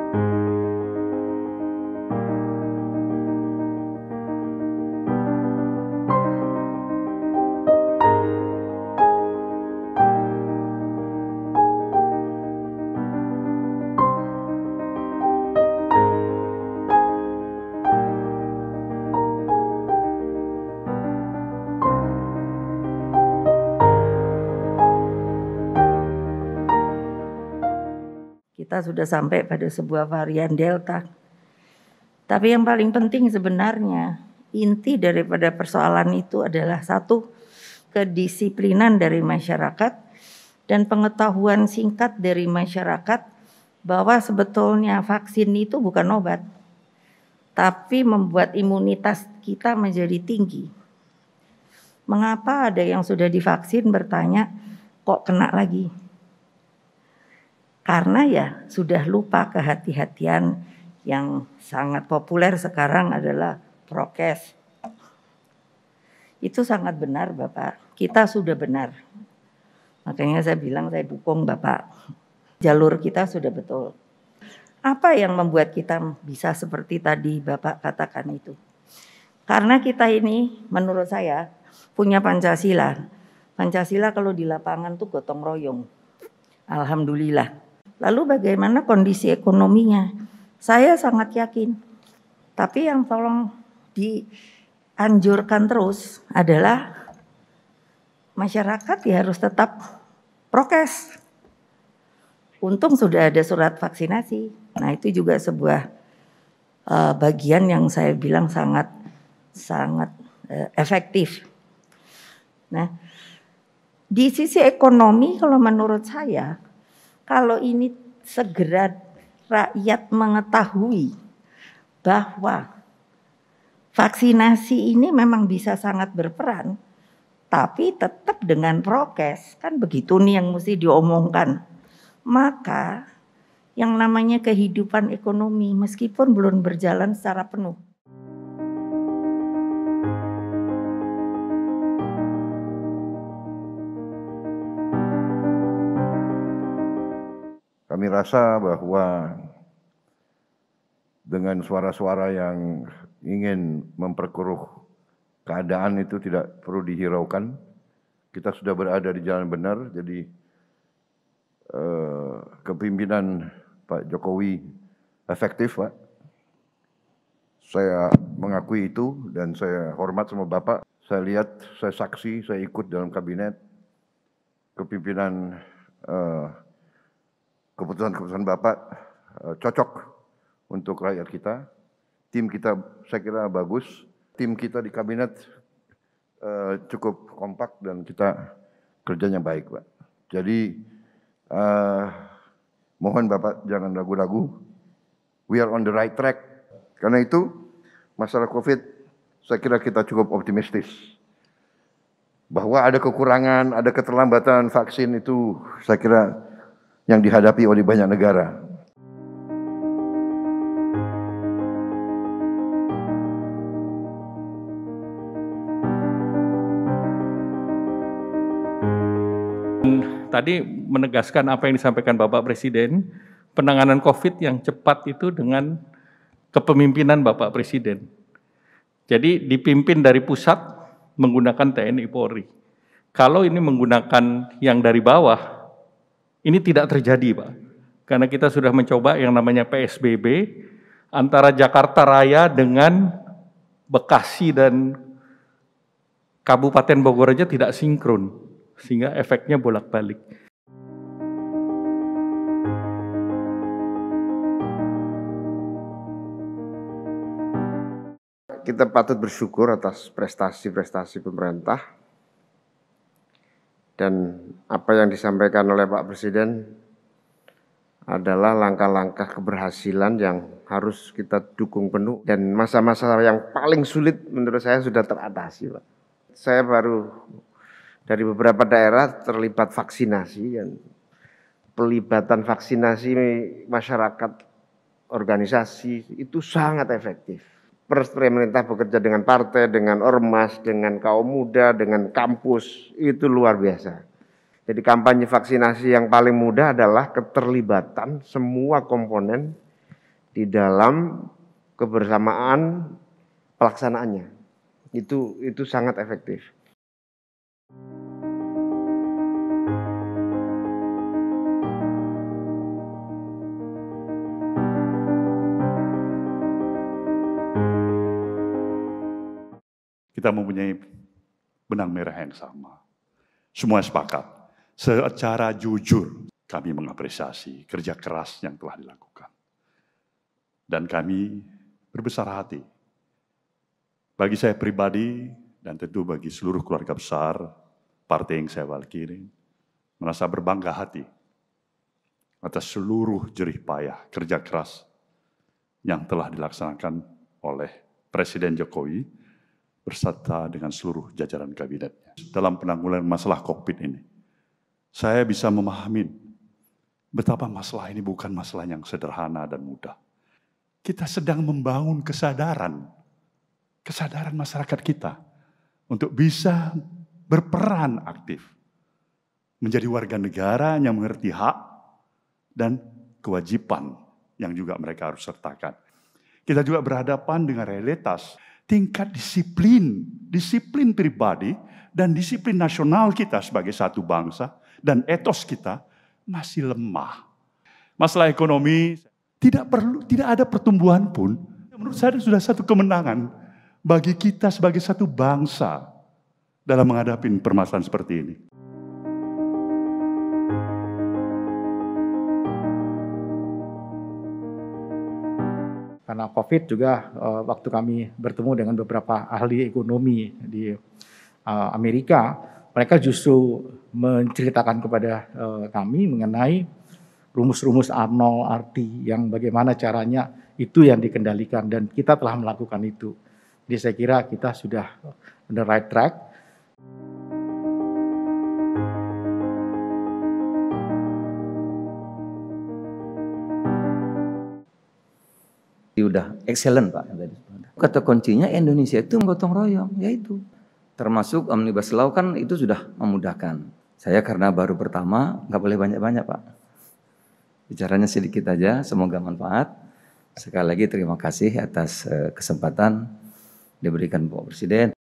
Kita sudah sampai pada sebuah varian Delta. Tapi yang paling penting sebenarnya, inti daripada persoalan itu adalah satu, kedisiplinan dari masyarakat dan pengetahuan singkat dari masyarakat bahwa sebetulnya vaksin itu bukan obat, tapi membuat imunitas kita menjadi tinggi. Mengapa ada yang sudah divaksin bertanya, kok kena lagi? Karena ya sudah lupa kehati-hatian yang sangat populer sekarang adalah prokes. Itu sangat benar Bapak, kita sudah benar. Makanya saya bilang saya dukung Bapak, jalur kita sudah betul. Apa yang membuat kita bisa seperti tadi Bapak katakan itu? Karena kita ini menurut saya punya Pancasila. Pancasila kalau di lapangan tuh gotong royong. Alhamdulillah. Lalu bagaimana kondisi ekonominya? Saya sangat yakin. Tapi yang tolong dianjurkan terus adalah masyarakat ya harus tetap prokes. Untung sudah ada surat vaksinasi. Nah itu juga sebuah bagian yang saya bilang sangat efektif. Nah di sisi ekonomi kalau menurut saya, kalau ini segera rakyat mengetahui bahwa vaksinasi ini memang bisa sangat berperan, tapi tetap dengan prokes, kan begitu nih yang mesti diomongkan. Maka yang namanya kehidupan ekonomi meskipun belum berjalan secara penuh. Kami rasa bahwa dengan suara-suara yang ingin memperkeruh keadaan itu tidak perlu dihiraukan. Kita sudah berada di jalan benar, jadi kepemimpinan Pak Jokowi efektif, Pak. Saya mengakui itu dan saya hormat sama Bapak. Saya lihat, saya saksi, saya ikut dalam kabinet kepemimpinan keputusan-keputusan Bapak cocok untuk rakyat kita. Tim kita saya kira bagus. Tim kita di kabinet cukup kompak dan kita kerjanya baik, Pak. Jadi mohon Bapak jangan ragu-ragu. We are on the right track. Karena itu masalah COVID saya kira kita cukup optimistis. Bahwa ada kekurangan, ada keterlambatan vaksin itu saya kira yang dihadapi oleh banyak negara. Tadi menegaskan apa yang disampaikan Bapak Presiden, penanganan COVID yang cepat itu dengan kepemimpinan Bapak Presiden. Jadi dipimpin dari pusat menggunakan TNI Polri. Kalau ini menggunakan yang dari bawah, ini tidak terjadi, Pak. Karena kita sudah mencoba yang namanya PSBB antara Jakarta Raya dengan Bekasi dan Kabupaten Bogor aja tidak sinkron, sehingga efeknya bolak-balik. Kita patut bersyukur atas prestasi-prestasi pemerintah. Dan apa yang disampaikan oleh Pak Presiden adalah langkah-langkah keberhasilan yang harus kita dukung penuh. Dan masa-masa yang paling sulit menurut saya sudah teratasi, Pak. Saya baru dari beberapa daerah terlibat vaksinasi dan pelibatan vaksinasi masyarakat, organisasi itu sangat efektif. Pemerintah bekerja dengan partai, dengan ormas, dengan kaum muda, dengan kampus, itu luar biasa. Jadi kampanye vaksinasi yang paling mudah adalah keterlibatan semua komponen di dalam kebersamaan pelaksanaannya. Itu sangat efektif. Kita mempunyai benang merah yang sama. Semua sepakat. Secara jujur kami mengapresiasi kerja keras yang telah dilakukan. Dan kami berbesar hati. Bagi saya pribadi dan tentu bagi seluruh keluarga besar partai yang saya wakili, merasa berbangga hati atas seluruh jerih payah kerja keras yang telah dilaksanakan oleh Presiden Jokowi berserta dengan seluruh jajaran kabinetnya. Dalam penanggulangan masalah COVID ini, saya bisa memahami betapa masalah ini bukan masalah yang sederhana dan mudah. Kita sedang membangun kesadaran masyarakat kita untuk bisa berperan aktif, menjadi warga negara yang mengerti hak dan kewajiban yang juga mereka harus sertakan. Kita juga berhadapan dengan realitas tingkat disiplin pribadi dan disiplin nasional kita sebagai satu bangsa dan etos kita masih lemah. Masalah ekonomi tidak ada pertumbuhan pun. Menurut saya sudah satu kemenangan bagi kita sebagai satu bangsa dalam menghadapi permasalahan seperti ini. Karena COVID juga waktu kami bertemu dengan beberapa ahli ekonomi di Amerika, mereka justru menceritakan kepada kami mengenai rumus-rumus Arnold, RT yang bagaimana caranya itu yang dikendalikan dan kita telah melakukan itu. Jadi saya kira kita sudah on the right track. Udah excellent Pak. Kata kuncinya Indonesia itu gotong royong, yaitu termasuk Omnibus Law kan itu sudah memudahkan. Saya karena baru pertama nggak boleh banyak-banyak Pak. Bicaranya sedikit aja, semoga manfaat. Sekali lagi terima kasih atas kesempatan diberikan Bapak Presiden.